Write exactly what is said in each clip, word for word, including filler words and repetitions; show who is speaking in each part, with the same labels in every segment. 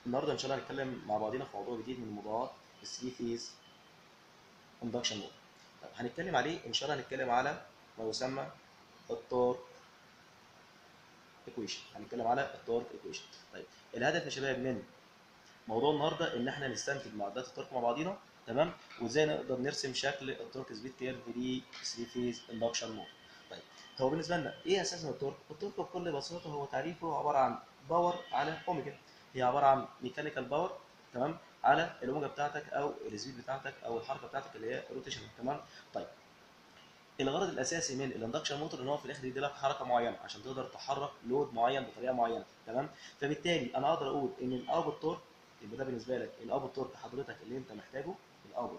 Speaker 1: النهارده ان شاء الله هنتكلم مع بعضينا في موضوع جديد من موضوعات الثري فيز اندكشن موتور. طب هنتكلم عليه ان شاء الله، هنتكلم على ما يسمى التورك ايكويشن. هنتكلم على التورك ايكويشن. طيب الهدف يا شباب من موضوع النهارده ان احنا نستنتج معادلات التورك مع بعضينا، تمام، وازاي نقدر نرسم شكل التورك سبيد كيرف ل ثري فيز اندكشن موتور. طيب هو بالنسبه لنا ايه اساسا التورك؟ التورك بكل بساطه هو تعريفه عباره عن باور على اوميجا. هي عباره عن ميكانيكال باور، تمام، على الاوميجا بتاعتك او السبيد بتاعتك او الحركه بتاعتك اللي هي روتيشن، تمام. طيب الغرض الاساسي من الاندكشن موتور ان هو في الاخر يدي لك حركه معينه عشان تقدر تحرك لود معين بطريقه معينه، تمام. فبالتالي انا اقدر اقول ان الاوتبوت تورك، يبقى ده بالنسبه لك الاوتبوت تورك حضرتك اللي انت محتاجه. الاوتبوت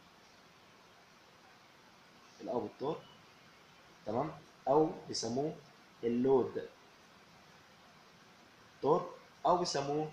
Speaker 1: الاوتبوت تورك، تمام، او بيسموه اللود تورك، او بيسموه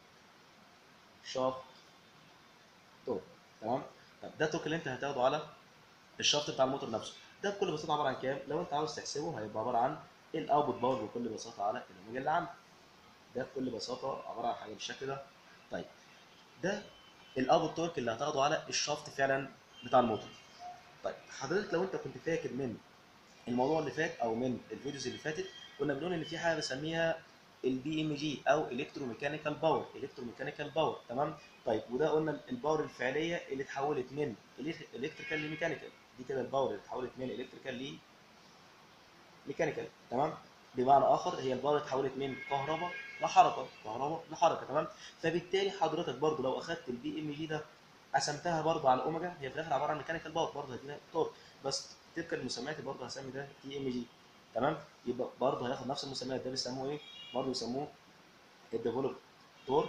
Speaker 1: شافت تورك، تمام. طب ده التورك اللي انت هتاخده على الشافت بتاع الموتور نفسه. ده بكل بساطه عباره عن كام؟ لو انت عاوز تحسبه هيبقى عباره عن الاوتبوت باور بكل بساطه على الاوميجا اللي عندك. ده بكل بساطه عباره عن حاجه بالشكل ده. طيب ده الاوتبوت تورك اللي هتاخده على الشافت فعلا بتاع الموتور. طيب حضرتك لو انت كنت فاكر من الموضوع اللي فات او من الفيديوز اللي فاتت، كنا بنقول ان في حاجه بنسميها البي ام جي او الكتروميكانيكال باور. الكتروميكانيكال باور، تمام. طيب وده قلنا الباور الفعليه اللي اتحولت من الكتريكال لميكانيكال. دي كده الباور اللي اتحولت من الكتريكال لميكانيكال، تمام. بمعنى اخر هي الباور اتحولت من كهرباء لحركه، كهرباء لحركه، تمام. فبالتالي حضرتك برضو لو اخدت البي ام جي ده قسمتها برضو على الاوميجا، هي في الاخر عباره عن ميكانيكال باور، برضو هتدينا تورك، بس تبقى المسميات برضو هسمي ده تي ام جي، تمام. يبقى برضو هياخد نفس المسميات. ده بيسموه ايه؟ برضو بيسموه الديفلوب تورك،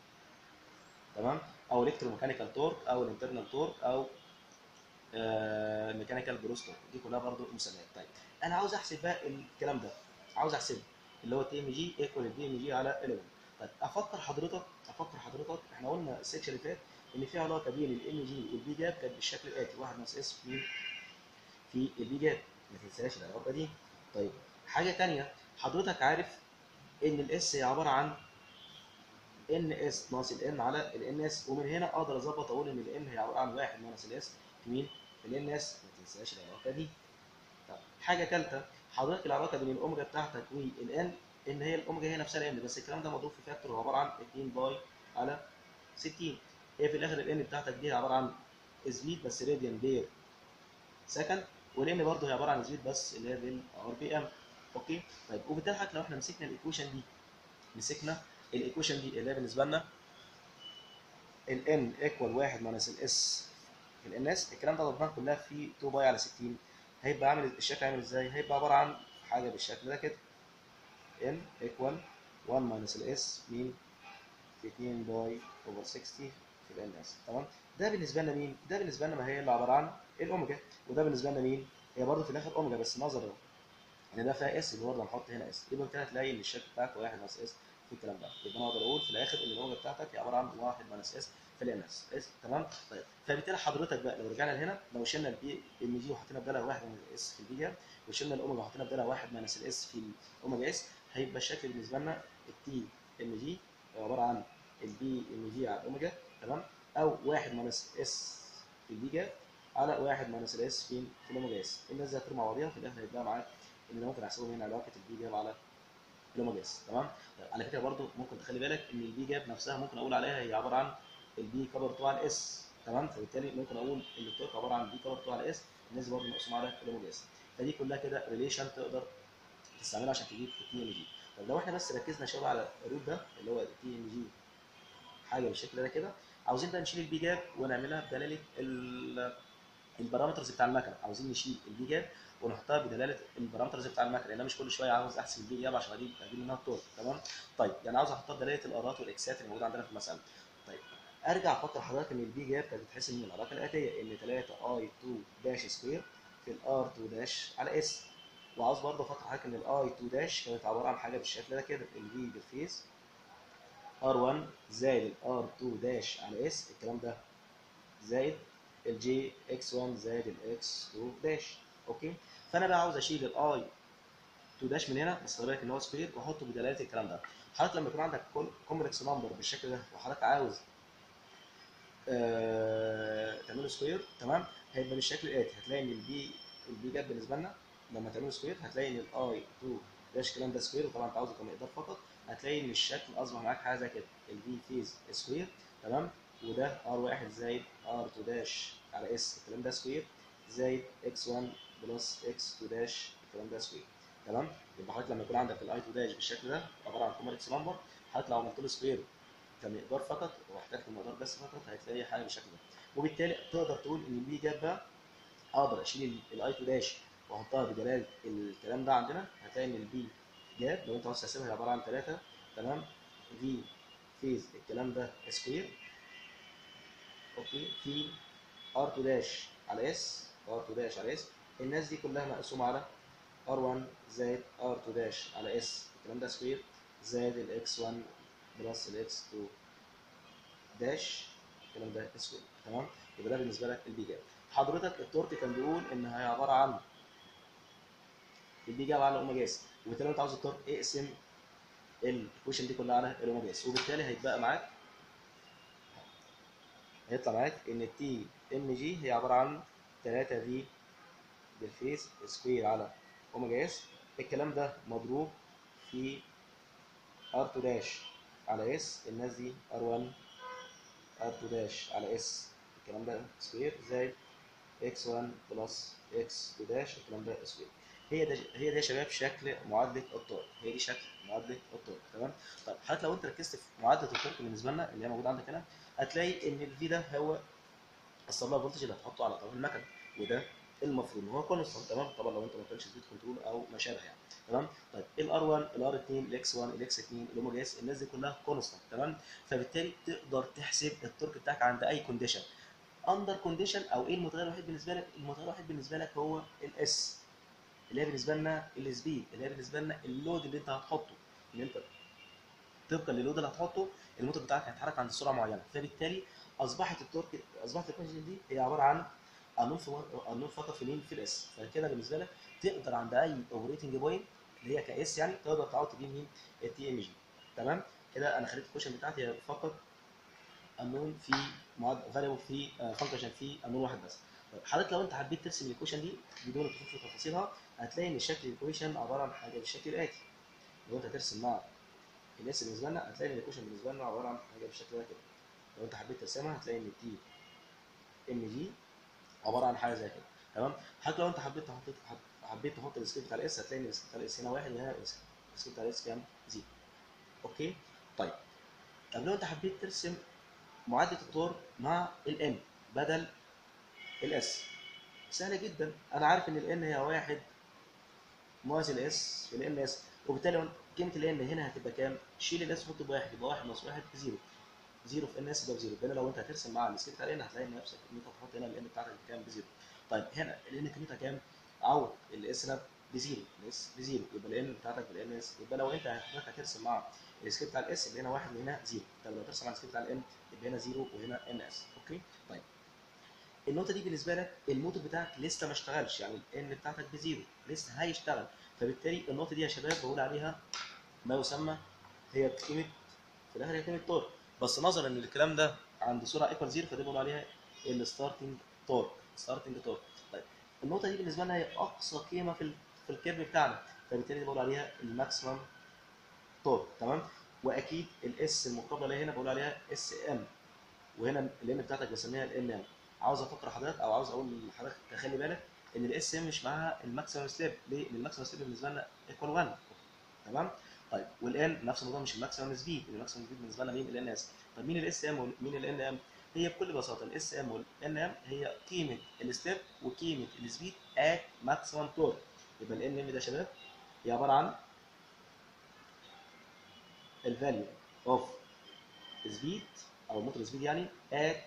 Speaker 1: تمام، او الكترو ميكانيكال تورك او الانترنال تورك او ميكانيكال جروس تورك. دي كلها برضو مسميات. طيب انا عاوز احسب بقى الكلام ده، عاوز احسبه اللي هو تي ام جي ايكوال البي ام جي على احداشر. طيب افكر حضرتك افكر حضرتك احنا قلنا السكشن اللي فات ان في علاقه بين الام جي والبي جاب كانت بالشكل الاتي: واحد ناقص اس في في البي جاب. ما تنساش العلاقه دي. طيب حاجه ثانيه، حضرتك عارف ان الاس هي عباره عن ان اس ناقص الان على الان اس، ومن هنا اقدر اظبط اقول ان الان هي عباره عن واحد ناقص الاس في مين؟ في الان اس. ما تنساش العلاقه دي. طب حاجه ثالثه، حضرتك العلاقه بين الاوميجا بتاعتك والان ان هي الاوميجا هي نفسها الان، بس الكلام ده مضروب في فاكتور هو عباره عن اتنين باي على ستين. هي في الاخر الان بتاعتك دي عباره عن سبيد بس راديان بير سكند، والان برضه هي عباره عن سبيد بس اللي هي بالار بي ام. اوكي. طيب وبالتالي حضرتك لو احنا مسكنا الايكويشن دي، مسكنا الايكويشن دي اللي هي بالنسبه لنا ال n ايكوال واحد ماينس ال s في ال ns، الكلام ده ضربناه كلها في اتنين باي على ستين، هيبقى عامل الشكل عامل ازاي؟ هيبقى عباره عن حاجه بالشكل ده كده: n ايكوال واحد ماينس ال s مين في اتنين باي اوفر ستين في ال ns، تمام. ده بالنسبه لنا مين؟ ده بالنسبه لنا ما هي اللي عباره عن الاوميجا. وده بالنسبه لنا مين؟ هي برضه في الاخر اوميجا بس نظرا ان ده فيها اس، يبقى برضه هنحط هنا اس، يبقى انت هتلاقي ان الشكل بتاعك واحد ناقص اس في الكلام ده. يبقى انا اقدر اقول في الاخر ان الاوميجا بتاعتك هي عباره عن واحد ناقص اس في الان اس اس، تمام. طيب فبالتالي حضرتك بقى لو رجعنا لهنا، لو شلنا البي ام جي وحطينا بدالها واحد ناقص اس في البي جاب، وشلنا الاوميجا وحطينا بدالها واحد ناقص الاس في الاوميجا اس، هيبقى الشكل بالنسبه لنا التي ام جي عباره عن البي ام جي على الاوميجا، تمام، او واحد ناقص اس في البي جاب على واحد ناقص الاس في في الاوميجا اس. الناس دي هترمي مع بعضيها في الاخر هيبقى معاك ان انا ممكن احسبهم هنا علاقه البي جاب على الاوميجا اس، تمام. طيب على فكره برضو ممكن تخلي بالك ان البي جاب نفسها ممكن اقول عليها هي عباره عن البي كبر اتنين على الاس، تمام. فبالتالي ممكن اقول ان التورك عباره عن بي كبر اتنين على الاس، الناس برضو مقسومه على الاوميجا اس. فدي كلها كده ريليشن تقدر تستعملها عشان تجيب التي ام جي. طب لو احنا بس ركزنا شويه على الروت ده اللي هو التي ام جي حاجه بالشكل ده كده، عاوزين بقى نشيل البي جاب ونعملها بدلاله البارامترز بتاع المكنه. عاوزين نشيل البي جاب ونحطها بدلاله البارامترز بتاع المكنه، لان انا مش كل شويه عاوز احسب البي جاب عشان اجيب اجيب منها التورك، تمام. طيب يعني عاوز احطها بدلاله الارات والاكسات اللي موجوده عندنا في المساله. طيب ارجع افكر حضرتك ان البي جاب كانت بتتحسب من العلاقه الاتيه ان تلاتة اي اتنين داش سكوير في الار اتنين داش على اس. وعاوز برضه افكر حضرتك ان الاي اتنين داش كانت عباره عن حاجه بالشكل ده كده: الفي بالفيز ار واحد زائد الار اتنين داش على اس، الكلام ده زائد الجي اكس واحد زائد الاكس اتنين داش. اوكي. فانا بقى عاوز اشيل الاي تو داش من هنا، بس خلي بالك ان هو سكوير، واحطه بدلاله الكلام ده. حضرتك لما يكون عندك كومبلكس نمبر بالشكل ده وحضرتك عاوز آه تعمله سكوير، تمام، هيبقى بالشكل الاتي. هتلاقي ان البي البي جت بالنسبه لنا لما تعمله سكوير، هتلاقي ان الاي تو داش الكلام ده سكوير، وطبعا انت عاوزه كمقدار فقط. هتلاقي ان الشكل اصبح معاك حاجه زي كده، البي فيز سكوير، تمام، وده ار واحد زائد ار تو داش على اس الكلام ده سكوير، زائد اكس واحد بلس اكس تو داش الكلام ده سكوير، تمام. يبقى حضرتك لما يكون عندك الاي تو داش بالشكل ده عباره عن كومبلكس نمبر، حضرتك لو عملت له سكوير كمقدار فقط واحتجت المقدار بس فقط، هتلاقي حاجه بالشكل ده. وبالتالي تقدر تقول ان البي جاب بقى اقدر اشيل الاي تو داش واحطها بدلاله الكلام ده عندنا. هتلاقي ان البي جاب لو انت عاوز تحسبها هي عباره عن ثلاثة، تمام، في فيز الكلام ده سكوير، اوكي، في ار تو داش على اس، ار تو داش على اس الناس دي كلها مقسومه على ار واحد زائد ار تو داش على اس الكلام ده سكوير، زائد الاكس واحد بلس الاكس اتنين داش الكلام ده اسود، تمام. يبقى ده بالنسبه لك البي جاب. حضرتك التورك كان بيقول ان هي عباره عن البي جاب على اوميجا اس، وبالتالي انت عاوز التورك اقسم الايكويشن دي كلها على الاوميجا اس، وبالتالي هيتبقى معاك هيطلع معاك ان التي ام جي هي عباره عن ثلاثة في بالفيس سكوير على اوميجا اس الكلام ده مضروب في ار تو داش على اس الناس دي ار واحد ار تو داش على اس الكلام ده سكوير، زائد اكس واحد بلس اكس تو داش الكلام ده سكوير. هي ده هي ده يا شباب شكل معادله التورك، هي دي شكل معادله التورك، تمام. طيب حضرتك لو انت ركزت في معادله التورك بالنسبه لنا اللي هي موجوده عندك هنا، هتلاقي ان الفي ده هو السبلاي فولتج اللي هتحطه على طرف المكنه، وده المفروض ان هو كونستانت، تمام. طبعا لو انت ما بتعملش سبيد كنترول او ما شابه يعني، تمام. طيب الار واحد الار اتنين الاكس واحد الاكس اتنين الاوميجا اس الناس دي كلها كونستانت، تمام. فبالتالي تقدر تحسب التورك بتاعك عند اي كونديشن. اندر كونديشن او ايه المتغير الوحيد بالنسبه لك؟ المتغير الوحيد بالنسبه لك هو الاس، اللي هي بالنسبه لنا السبيد، اللي هي بالنسبه لنا اللود اللي انت هتحطه، اللي انت طبقا للود اللي هتحطه الموتور بتاعك هيتحرك عند سرعه معينه. فبالتالي اصبحت التورك اصبحت الكونجن دي هي عباره عن قانون في قانون فقط في مين؟ في الاس. فكده بالنسبه لك تقدر عند اي اوبريتنج بوينت اللي هي كاس يعني تقدر تعوض تجيب مين؟ التي ام جي، تمام. كده انا خليت الكويشن بتاعتي فقط قانون في معاد فاريبل في فانكشن في قانون واحد بس. طيب حضرتك لو انت حبيت ترسم الايكويشن دي بدون الدخول في تفاصيلها، هتلاقي ان شكل الايكويشن عباره عن حاجه بالشكل الاتي. لو انت ترسم مع الاس بالنسبه لنا، هتلاقي ان الايكويشن بالنسبه لنا عباره عن حاجه بالشكل ده كده. لو انت حبيت ترسمها هتلاقي ان التي ام جي عباره عن حاجه زي كده، تمام. حتى لو انت حبيت تحط حبيت تحط السكيل بتاع الاس، هتلاقي ان السكيل بتاع الاس هنا واحد وهنا السكيل بتاع الاس كام؟ زيرو. اوكي. طيب طب لو انت حبيت ترسم معادله التور مع الان بدل الاس، سهله جدا. انا عارف ان الان هي واحد موازي الاس في الان اس، وبالتالي قيمه الان هنا هتبقى كام؟ شيل الاس وحط بواحد، يبقى واحد ناقص واحد بزيرو. زيرو في ان اس يبقى بزيرو. هنا لو انت هترسم مع السكيل بتاع الان هتلاقي نفسك ان انت هتحط هنا الان بتاعتك بكام؟ بزيرو. طيب هنا الان قيمتها كام؟ عوض الاس هنا بزيرو، الاس بزيرو، يبقى الان بتاعتك بالان اس. يبقى لو انت هترسم مع السكيل بتاع الاس يبقى هنا واحد وهنا زيرو. طب لو ترسم مع السكيل بتاع الان يبقى هنا زيرو وهنا ان اس. اوكي. طيب النقطه دي بالنسبه لك الموتور بتاعك لسه ما اشتغلش، يعني الان بتاعتك بزيرو لسه هيشتغل. فبالتالي النقطه دي يا شباب بقول عليها ما يسمى هي قيمه في الاخر هي قيمه تورك، بس نظرا ان الكلام ده عند سرعه ايكوال زيرو فدي بقول عليها الستارتنج تورك، ستارتنج تورك. طيب النقطه دي بالنسبه لنا هي اقصى قيمه في في الكيرف بتاعنا، فبالتالي بقول عليها الماكسيمم تورك، تمام. واكيد الاس المقابله ليها هنا بقول عليها اس ام، وهنا الان بتاعتك بسميها الان ام. عاوز افكر حضرتك او عاوز اقول لحضرتك تخلي بالك ان الاس ام مش معاها الماكسيمم سليب. ليه؟ لان الماكسيمم سليب بالنسبه لنا ايكوال واحد، تمام. طيب والان نفس الموضوع مش الماكسيمم سبيد، الماكسيمم سبيد بالنسبه لنا مين؟ الان اس. طب مين الاس ام ومين الان ام؟ هي بكل بساطه الاس ام والان ام هي قيمه الستيب وقيمه السبيد ات ماكسيمم تورك. يبقى الان ام ده يا شباب هي عباره عن الفاليو اوف سبيد او الموتور سبيد يعني ات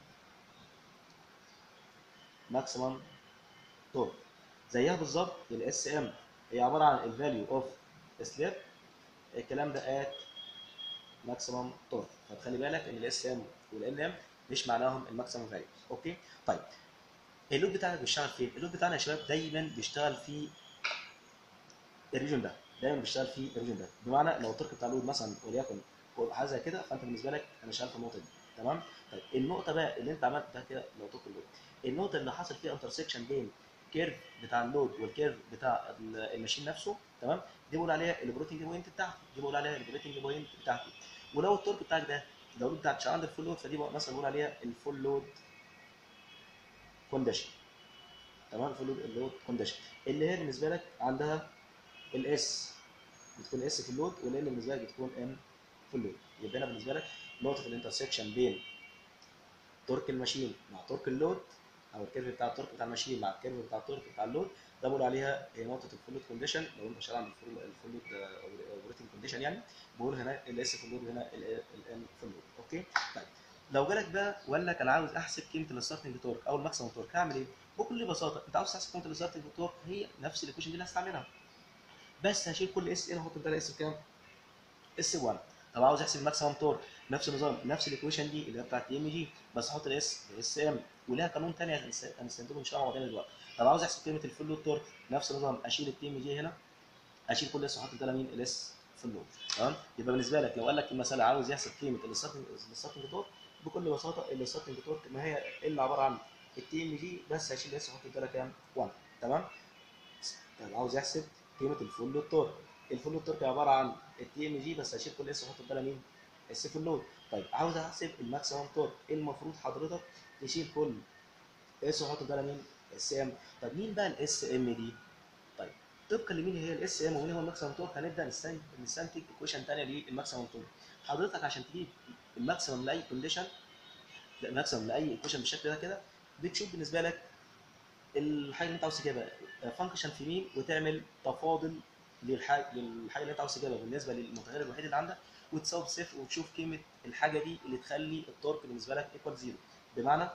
Speaker 1: ماكسيمم تورك. زيها بالظبط الاس ام هي عباره عن الفاليو اوف سليب الكلام ده ات ماكسيمم تورك. فتخلي بالك ان الاس ام والان ام مش معناهم الماكسيمم فاليو. اوكي. طيب اللود بتاعك بيشتغل فين؟ اللود بتاعنا يا شباب دايما بيشتغل في الريجون ده دايما بيشتغل في الريجون ده، بمعنى لو التورك بتاع اللود مثلا وليكن حاجه زي كده، فانت بالنسبه لك انا شغال في النقطه دي. تمام. طيب النقطه بقى اللي انت عملتها كده لو تورك اللود، النقطه اللي حصل فيها انترسكشن بين كيرف بتاع اللود والكيرف بتاع الماشين نفسه، تمام، دي بقول عليها الاوبريتنج بوينت بتاعتي، دي بقول عليها الاوبريتنج بوينت بتاعتي. ولو التورك بتاعك ده لو اللود بتاعك شغال عند الفول لود، فدي بقى مثلا بقول عليها الفول لود كونديشن. تمام. الفول لود كونديشن اللي هي بالنسبه لك عندها الاس بتكون اس في اللود، والان بالنسبه لك بتكون ام في اللود. يبقى هنا بالنسبه لك نقطه الانترسكشن بين تورك الماشين مع تورك اللود، او الكيرف بتاع التورك بتاع الماشين مع الكيرف بتاع التورك بتاع اللود، ده بقول عليها هي نقطه الفول لود كونديشن. لو انت شغال عند الفول لود اوبريتنج كونديشن يعني، بقول هنا الاس في اللود وهنا الان في اللود. اوكي. طيب لو جالك بقى وقال لك انا عاوز احسب قيمه الستارتنج تورك او الماكسيمم تورك، هعمل ايه؟ بكل بساطه انت عاوز تحسب قيمه الستارتنج تورك، هي نفس الايكويشن دي اللي هستعملها، بس هشيل كل اس ان احط بدالها اس بكام؟ اس واحد. طب عاوز احسب الماكسيمم تورك، نفس النظام نفس الايكويشن دي اللي هي بتاعت تي ام جي، بس احط الاس اس ام، ولها قانون ثاني هنستخدمه ان شاء الله بعدين دلوقتي. طب عاوز احسب قيمه الفول لود تورك، نفس النظام اشيل التي ام جي هنا، اشيل كل اس واحط بدالها مين؟ الاس في اللود. تمام. يبقى بالنسبه لك لو قال لك المساله عاوز يحسب قيمه الستارتنج تورك، بكل بساطه الستارتنج تورك ما هي الا عباره عن التي ام جي، بس هشيل الاس واحط بدالها كام؟ واحد. تمام. طب عاوز يحسب قيمه الفول لود تورك، الفول لود تورك عباره عن التي ام جي، بس هشيل كل اس واحط بدالها مين؟ اس في اللود. طيب عاوز احسب الماكسيمم تورك، المفروض حضرتك تشيل كل اس واحط بدالها مين؟ اس ام. طب مين بقى الاس ام دي؟ طيب طبقا لمين هي الاس ام ومين هو الماكسيمم تورك، هنبدا نستنتج ايكويشن ثانيه للماكسيمم تورك. حضرتك عشان تجيب الماكسيمم لاي كونديشن، الماكسيمم لاي ايكويشن بالشكل ده كده، بتشوف بالنسبه لك الحاجه اللي انت عاوز تجيبها فانكشن في مين، وتعمل تفاضل للحاجه للحاجه اللي انت عاوز تجيبها بالنسبه للمتغير الوحيد اللي عندك، وتساوي صفر، وتشوف قيمه الحاجه دي اللي تخلي التورك بالنسبه لك ايكوال زيرو. بمعنى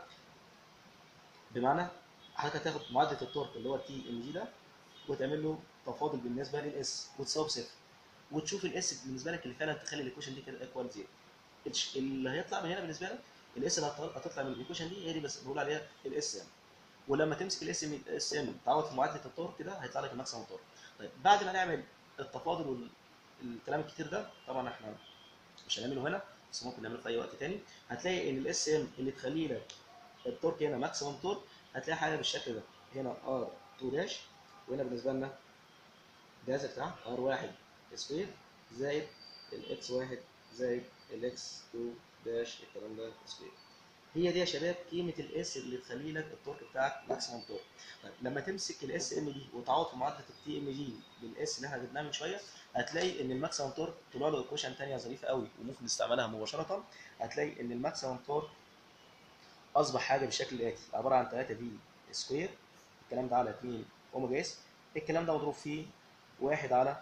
Speaker 1: بمعنى حضرتك هتاخد معادله التورك اللي هو التي ام جي ده، وتعمل له تفاضل بالنسبه للاس وتساوي صفر، وتشوف الاس بالنسبه لك اللي فعلا تخلي الايكويشن دي كده ايكوال زيرو. اللي هيطلع من هنا بالنسبه لك الاس اللي هتطلع من الايكويشن دي هي دي بس بنقول عليها الاس ام. ولما تمسك الاس ام اس ام تعوض في معادله التورك كده هيطلع لك الماكسيمم تورك. طيب بعد ما نعمل التفاضل والكلام الكتير ده، طبعا احنا مش هنعمله هنا بس ممكن نعمله في اي وقت تاني، هتلاقي ان الاس ام اللي تخلي لك التورك هنا ماكسيمم تورك، هتلاقي حاجه بالشكل ده، هنا ار اتنين داش، وهنا بالنسبه لنا جاز بتاع ار واحد سكوير زائد الاكس واحد زائد الاكس اتنين داش الكلام ده سكوير. هي دي يا شباب قيمه الاس اللي تخلي لك التورك بتاعك ماكسيمم تورك. طيب لما تمسك الاس ام دي وتعوض في معادله التي ام جي بالاس اللي احنا جبناها من شويه، هتلاقي ان الماكسيمم تورك طلع له ايكويشن ثانيه ظريفه قوي وممكن نستعملها مباشره. هتلاقي ان الماكسيمم تورك اصبح حاجه بالشكل الاتي، عباره عن ثلاثة في سكوير، الكلام ده على اتنين اوميجا اس، الكلام ده مضروب فيه واحد على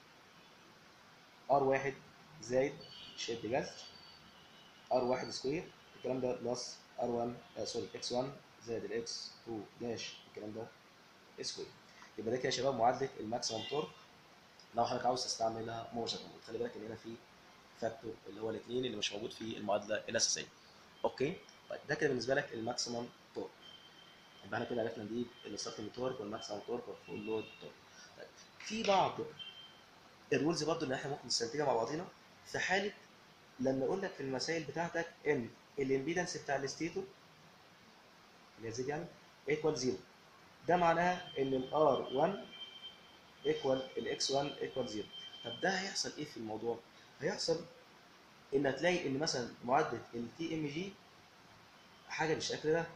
Speaker 1: ار واحد زائد شد جذر ار واحد سكوير، الكلام ده بلس ار واحد آه سوري اكس واحد زائد الاكس اتنين داش الكلام ده سكوير. يبقى ده كده يا شباب معادله الماكسيمم تورك لو حضرتك عاوز تستعملها مباشره. خلي بالك ان هنا في فاكتور اللي هو الاثنين اللي مش موجود في المعادله الاساسيه. اوكي. طيب ده كده بالنسبه لك الماكسيمم تورك. يبقى احنا كده عرفنا نجيب الستارتنج تورك والماكسيمم تورك والفول لود تورك. طيب في بعض الرولز برضو اللي احنا ممكن نستنتجها مع بعضينا في حاله لما اقول لك في المسائل بتاعتك ان الامبيدنس بتاع الستيتور اللي هي زد يعني ايكوال زيرو، ده معناها ان الار واحد ايكوال الاكس واحد ايكوال زيرو. طب ده هيحصل ايه في الموضوع؟ هيحصل ان هتلاقي ان مثلا معادله التي ام جي حاجه بالشكل ده،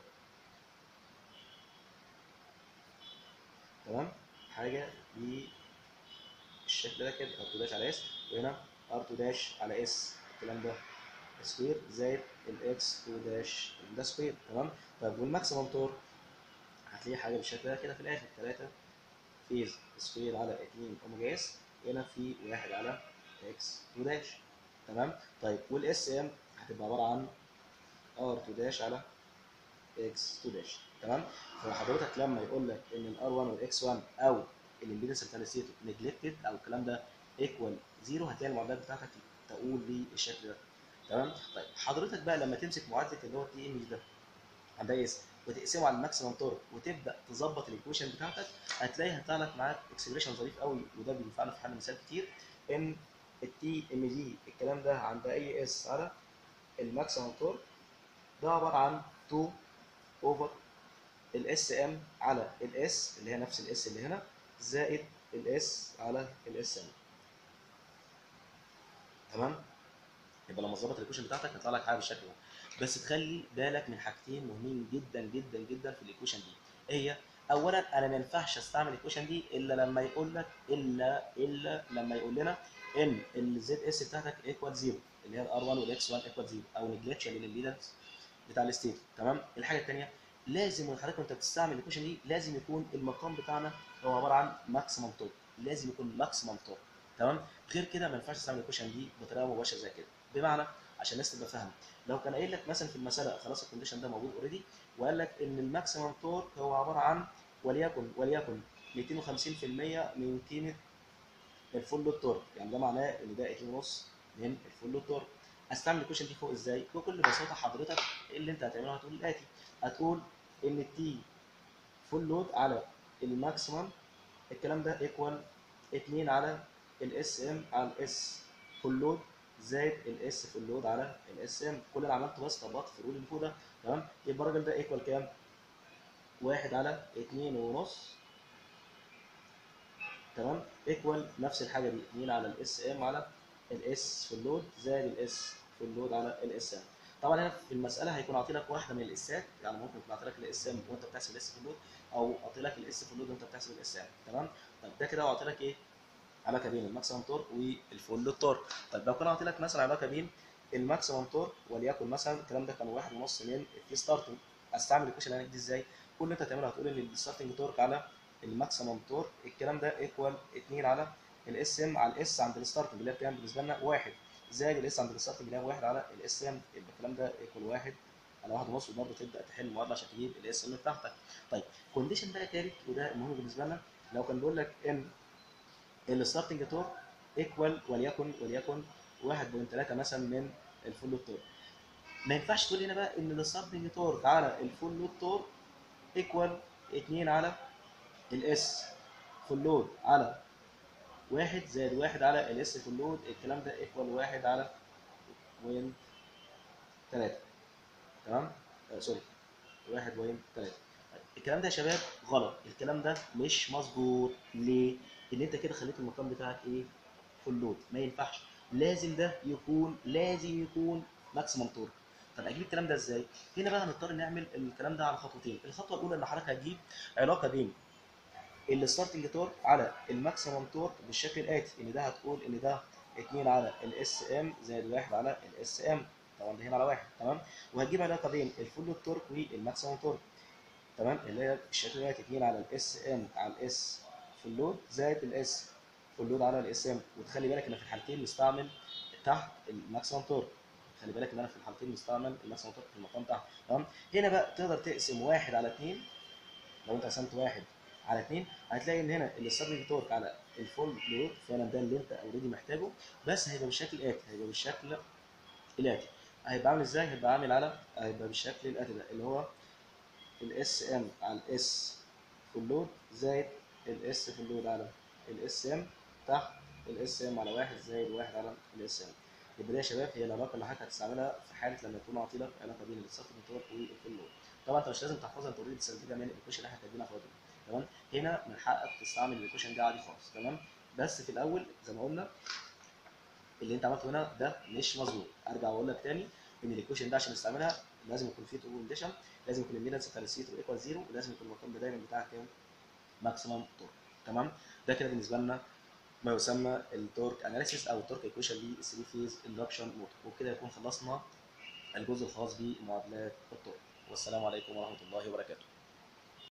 Speaker 1: تمام، حاجه بالشكل ده كده ار اتنين داش على اس، وهنا ار اتنين داش على اس الكلام ده سكوير زائد الاكس اتنين داش ده سكوير. تمام. طب والماكسيمم تورك هتلاقي حاجه بالشكل ده كده في الاخر، ثلاثة فيز سكوير على اتنين اوميجا اس، هنا في واحد على اكس اتنين داش. تمام. طيب والاس ام هتبقى عباره عن ار اتنين داش على اكس اتنين داش. تمام. فحضرتك لما يقول لك ان الار واحد والاكس واحد او الامبيدنس بتاع الستيتور نجلكتد او الكلام ده ايكوال زيرو، هتلاقي المعادلات بتاعتك تقول بالشكل ده. تمام. طيب حضرتك بقى لما تمسك معادله اللي هو التي ام ده عندها اي اس وتقسمه على الماكسيمم تورك وتبدا تظبط الايكويشن بتاعتك، هتلاقي هيطلع لك معاك اكسبريشن ظريف قوي، وده بينفعنا في حل مثال كتير. ان التي ام جي الكلام ده عند اي اس على الماكسيمم تورك ده عباره عن اتنين اوفر الاس ام على الاس اللي هي نفس الاس اللي هنا زائد الاس على الاس ام. تمام؟ يبقى لما تظبط الايكويشن بتاعتك هيطلع لك حاجه بالشكل ده. بس تخلي بالك من حاجتين مهمين جدا جدا جدا في الايكويشن دي. هي اولا انا ما ينفعش استعمل الايكويشن دي الا لما يقول لك الا الا لما يقول لنا ان الزد اس بتاعتك ايكوال زيرو، اللي هي الار واحد والاكس واحد ايكوال زيرو، او نجلكشن للامبيدنس بتاع الستيت. تمام؟ الحاجه الثانيه لازم وحضرتك وانت بتستعمل الايكويشن دي لازم يكون المقام بتاعنا هو عباره عن ماكسيمم تورك، لازم يكون ماكسيمم تورك. تمام؟ غير كده ما ينفعش تستعمل الايكويشن دي بطريقه مباشره زي كده. بمعنى عشان الناس تبقى فاهمه، لو كان قايل لك مثلا في المساله خلاص الكونديشن ده موجود اوريدي، وقال لك ان الماكسيمم تورك هو عباره عن وليكن وليكن مئتين وخمسين في المية من قيمه الفول لود تورك، يعني ده معناه ان ده اتنين ونص من الفول لود تورك. استعمل الكويشن دي فوق ازاي؟ بكل بساطه حضرتك اللي انت هتعمله هتقول الاتي، هتقول ان التي فول لود على الماكسيمم الكلام ده ايكوال اتنين على الاس ام على الاس فول لود زائد الاس فول لود على الاس ام. كل اللي عملته بس طبقت في الرول اللي فوق ده. تمام؟ يبقى الراجل ده ايكوال كام؟ واحد على اتنين ونص. تمام؟ ايكوال نفس الحاجه دي اتنين على الاس ام على الاس فول لود زائد الاس فول لود على الاس ام. طبعا هنا في المساله هيكون عاطي لك واحده من الاسات، يعني ممكن يكون عاطي لك الاس ام وانت بتحسب الاس فول لود، او عاطي لك الاس فول لود وانت بتحسب الاس ام. تمام؟ طب ده كده عاطي لك ايه؟ علاقه بين الماكسيمم تورك والفول لود تورك. طب لو كان عاطي لك مثلا علاقه بين الماكسيمم تورك وليكن مثلا الكلام ده كان واحد ونص من التي ستارتنج، استعمل الايكويشن اللي دي ازاي؟ كل اللي انت هتعمله هتقول ان الستارتنج تورك على الماكسيمم تورك الكلام ده ايكوال اتنين على الاس ام على الاس عند الستارتنج اللي هي بكام بالنسبه لنا؟ واحد زائد الاس عند الستارتنج اللي هي واحد على الاس ام، يبقى الكلام ده ايكوال واحد على واحد ونص، وبرضه تبدا تحل المعادله عشان تجيب الاس ام بتاعتك. طيب كونديشن بقى ثالث وده المهم بالنسبه لنا، لو كان بيقول لك ان الستارتنج تورك ايكوال وليكن وليكن واحد فاصلة ثلاثة مثلا من الفول لود تورك، ما ينفعش تقول هنا بقى ان الستارتنج تورك على الفول لود تورك ايكوال اتنين على الاس فول لود على واحد زائد واحد على الاس فول لود، الكلام ده ايكوال واحد على بوينت ثلاثة. تمام؟ آه سوري واحد فاصلة ثلاثة. الكلام ده يا شباب غلط، الكلام ده مش مظبوط. ليه؟ ان انت كده خليت المقام بتاعك ايه؟ فول لود، ما ينفعش، لازم ده يكون لازم يكون ماكسيمم تورك. طب اجيب الكلام ده ازاي؟ هنا بقى هنضطر نعمل الكلام ده على خطوتين. الخطوه الاولى ان حضرتك هتجيب علاقه بين الستارتنج تورك على الماكسيمم تورك بالشكل الاتي، ان ده هتقول ان ده اتنين على الاس ام زائد واحد على الاس ام، طبعا ده هنا على واحد. تمام؟ وهتجيب علاقه بين الفول لود تورك والماكسيمم تورك، تمام، اللي هي بالشكل ده اتنين على الاس ام على الاس فول لود زائد الاس فول لود على الاس ام. وتخلي بالك ان في الحالتين مستعمل تحت الماكسيمم تورك، خلي بالك ان انا في الحالتين مستعمل الماكسيمم تورك في المقام تحت. تمام؟ هنا بقى تقدر تقسم واحد على اتنين، لو انت قسمت واحد على اتنين هتلاقي ان هنا الستارتنج تورك على الفول لود فعلا ده اللي انت اوريدي محتاجه، بس هيبقى بالشكل الاتي، هيبقى بالشكل الاتي. هيبقى عامل ازاي؟ هيبقى عامل على هيبقى بالشكل الاتي ده، اللي هو الاس ام على الاس فول لود زائد الاس فول لود على الاس ام تحت الاس ام على واحد زائد واحد على الاس ام. يبقى دي يا شباب هي العلاقه اللي حضرتك هتستعملها في حاله لما يكون عاطي لك علاقه بين الستارتنج تورك والفول لود. طبعا انت مش لازم تحفظها، انت اوريدي تستنتجها من الايكويشن اللي احنا كاتبينها فاضي. تمام؟ هنا من حقك تستعمل الايكويشن دي عادي خالص. تمام؟ بس في الاول زي ما قلنا اللي انت عملته هنا ده مش مظبوط. ارجع واقول لك تاني ان الايكويشن ده عشان نستعملها لازم يكون فيه تو كونديشن، لازم يكون الامبيدنس بتاع السي ايكوال زيرو، ولازم يكون المقام ده دايما بتاعك كام؟ ماكسيمم تورك. تمام؟ ده كده بالنسبه لنا ما يسمى التورك اناليسيس او التورك ايكويشن للثري فيز اندكشن موتور. وبكده يكون خلصنا الجزء الخاص بمعادلات التورك. والسلام عليكم ورحمه الله وبركاته.